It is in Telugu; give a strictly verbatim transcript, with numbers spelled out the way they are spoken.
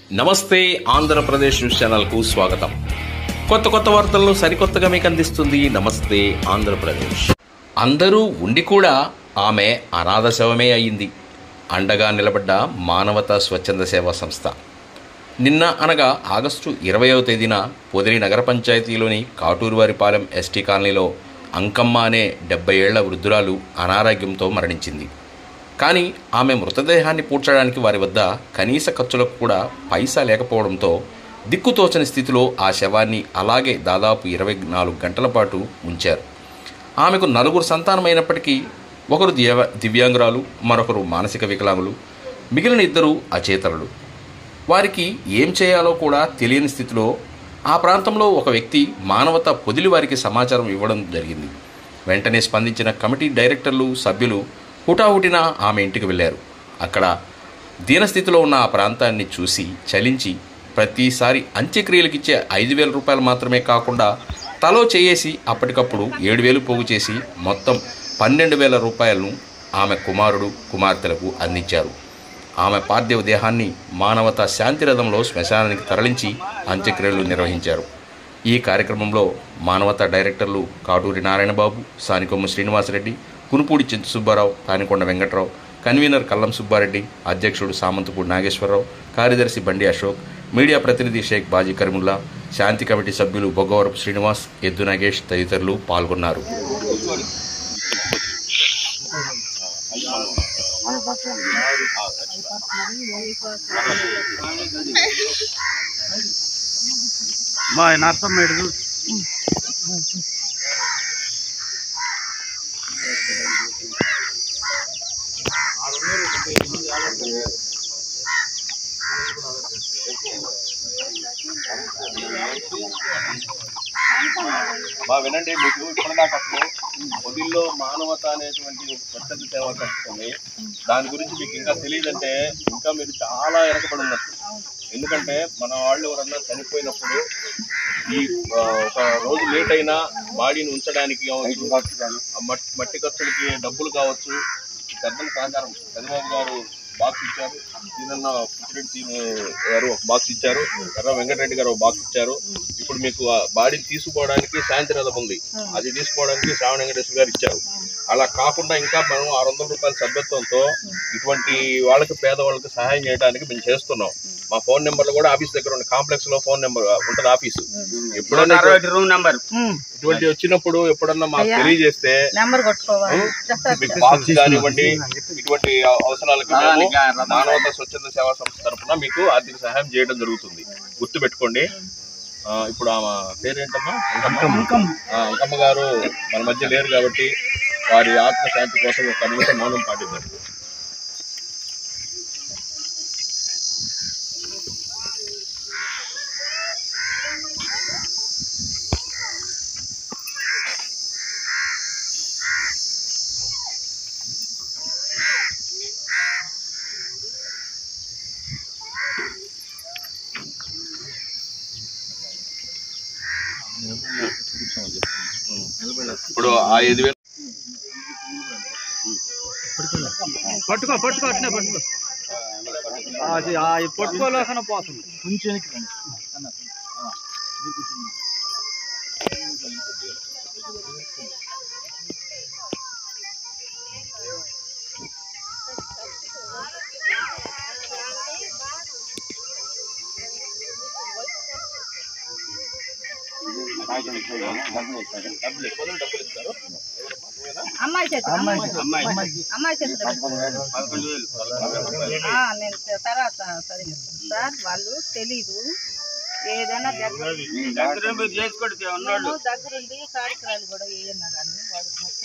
నమస్తే ఆంధ్రప్రదేశ్ న్యూస్ ఛానల్కు స్వాగతం. కొత్త కొత్త వార్తలను సరికొత్తగా మీకు అందిస్తుంది నమస్తే ఆంధ్రప్రదేశ్. అందరూ ఉండి కూడా ఆమె అనాథ శవమే అయింది. అండగా నిలబడ్డ మానవతా స్వచ్ఛంద సేవా సంస్థ. నిన్న అనగా ఆగస్టు ఇరవయవ తేదీన పొదిలి నగర పంచాయతీలోని కాటూరువారిపాలెం ఎస్టీ కాలనీలో అంకమ్మ అనే డెబ్బై ఏళ్ల వృద్ధురాలు అనారోగ్యంతో మరణించింది. కానీ ఆమె మృతదేహాన్ని పూడ్చడానికి వారి వద్ద కనీస ఖర్చులకు కూడా పైసా లేకపోవడంతో దిక్కుతోచని స్థితిలో ఆ శవాన్ని అలాగే దాదాపు ఇరవై నాలుగు గంటల పాటు ఉంచారు. ఆమెకు నలుగురు సంతానమైనప్పటికీ ఒకరు దివ్య దివ్యాంగురాలు మరొకరు మానసిక వికలాంగులు, మిగిలిన ఇద్దరు అచేతనులు. వారికి ఏం చేయాలో కూడా తెలియని స్థితిలో ఆ ప్రాంతంలో ఒక వ్యక్తి మానవతా పొదిలి వారికి సమాచారం ఇవ్వడం జరిగింది. వెంటనే స్పందించిన కమిటీ డైరెక్టర్లు, సభ్యులు హుటాహుటిన ఆమె ఇంటికి వెళ్ళారు. అక్కడ దీనస్థితిలో ఉన్న ఆ ప్రాంతాన్ని చూసి చలించి ప్రతిసారి అంత్యక్రియలకిచ్చే ఐదు వేల రూపాయలు మాత్రమే కాకుండా తలో చేయేసి అప్పటికప్పుడు ఏడు వేలు పోగు చేసి మొత్తం పన్నెండు వేల రూపాయలను ఆమె కుమారుడు కుమార్తెలకు అందించారు. ఆమె పార్థివ దేహాన్ని మానవతా శాంతిరథంలో శ్మశానానికి తరలించి అంత్యక్రియలు నిర్వహించారు. ఈ కార్యక్రమంలో మానవతా డైరెక్టర్లు కాటూరి నారాయణబాబు, సానికొమ్ము శ్రీనివాసరెడ్డి, కునుపూడి చింత సుబ్బారావు, తానికొండ వెంకట్రావు, కన్వీనర్ కల్లం సుబ్బారెడ్డి, అధ్యక్షుడు సామంతపూడి నాగేశ్వరరావు, కార్యదర్శి బండి అశోక్, మీడియా ప్రతినిధి షేక్ బాజీ కరీముల్లా, శాంతి కమిటీ సభ్యులు బొగ్గవరపు శ్రీనివాస్, ఎద్దు నాగేష్ తదితరులు పాల్గొన్నారు. మా వినండి, మీకు ఇప్పటిదాకా అసలు పొదిల్లో మానవత అనేటువంటి ఒక స్వచ్ఛంద సేవా సంస్థ ఉంది. దాని గురించి మీకు ఇంకా తెలియదంటే ఇంకా మీరు చాలా వెనకబడి ఉన్నట్టు. ఎందుకంటే మన వాళ్ళు ఎవరన్నా చనిపోయినప్పుడు ఈ ఒక రోజు లేట్ అయినా బాడీని ఉంచడానికి కావచ్చు, మట్టి ఖర్చులకి డబ్బులు కావచ్చు, పెద్దల సహకారం. చంద్రబాబు గారు బాక్స్ ఇచ్చారు, సీనన్న పుచ్చిరెడ్డి గారు ఒక బాక్స్ ఇచ్చారు, ఎర్ర వెంకటరెడ్డి గారు ఒక బాక్స్ ఇచ్చారు. ఇప్పుడు మీకు బాడీని తీసుకోవడానికి శాంతిరథం ఉంది, అది తీసుకోవడానికి శ్రావణ వెంకటేశ్వర గారు ఇచ్చారు. అలా కాకుండా ఇంకా మనం ఆరు వందల రూపాయల సభ్యత్వంతో ఇటువంటి వాళ్ళకి, పేదవాళ్ళకి సహాయం చేయడానికి మేము చేస్తున్నాం. మా ఫోన్ నెంబర్లు కూడా ఆఫీస్ దగ్గర ఉన్న కాంప్లెక్స్ లో ఫోన్ నెంబర్ ఉంటుంది ఆఫీసు. ఎప్పుడన్నా ఇటువంటి వచ్చినప్పుడు ఎప్పుడన్నా మాకు తెలియజేస్తే మీకు బాక్స్ కానివ్వండి, ఇటువంటి అవసరాలకి మేము మానవతా స్వచ్ఛంద సేవా సంస్థ తరఫున మీకు ఆర్థిక సహాయం చేయడం జరుగుతుంది. గుర్తు పెట్టుకోండి. ఇప్పుడు ఆమె పేరేంటమ్మా? అంకమ్మ గారు మన మధ్య లేరు కాబట్టి వారి ఆత్మశాంతి కోసం ఒక నిమిషం మౌనం పాటిద్దాం. ఇప్పుడు ఆ ఐదు వేలు పట్టుకో పట్టుకో అట్నే పట్టుకో, అది పట్టుకోలేకనే పోతుంది. కొంచెం అమ్మాయి చేతి అమ్మాయి చేతి నేను తర్వాత సరే సార్, వాళ్ళు తెలీదు. ఏదైనా దగ్గర దగ్గరుండి కార్యక్రమాలు కూడా ఏమన్నా కానీ వాడు